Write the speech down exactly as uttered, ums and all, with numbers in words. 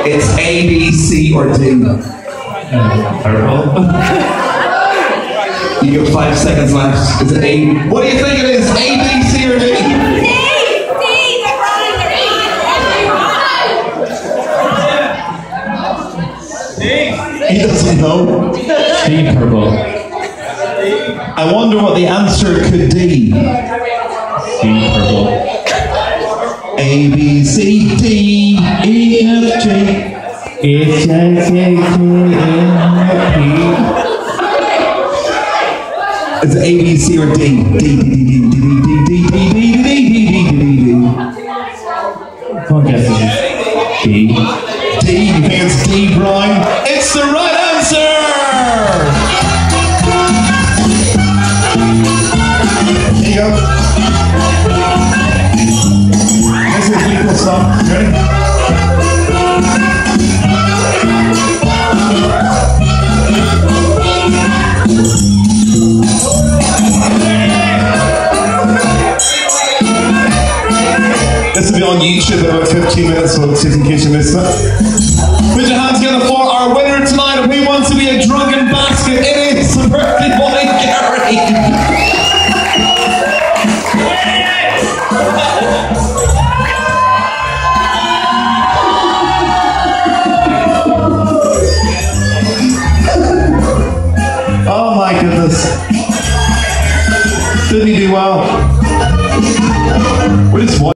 It's A, B, C, or D. Uh, purple. You got five seconds left. Is it A? What do you think it is? A, B, C, or D? D! D! They're wrong! They're He doesn't know. D, purple. I wonder what the answer could be. C, purple. A, B, C, D, E, F, G. H, I, J, K, L, P. Is it A, B, C, or D? D, D, D, D, D, D, D, D, D, D, D, D, D, D. Come on, guess it is D. D, you think it's D, Brian? It's the right answer! Here you go. This is a really cool song. You ready? This will be on YouTube in about fifteen minutes, so just in case you missed it. Put your hands together for our winner tonight. Who wants to be a drunken basket? It is the birthday boy, Gary. Oh my goodness. Didn't he do well?